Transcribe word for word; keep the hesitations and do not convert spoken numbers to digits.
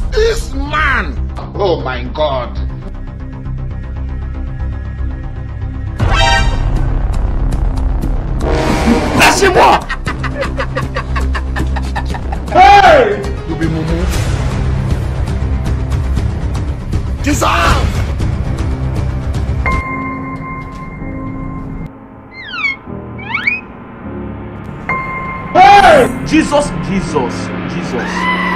This man! Oh my God! Lâchez-moi! Hey! Oublie Moumou. Jesus! Hey! Jesus, Jesus, Jesus.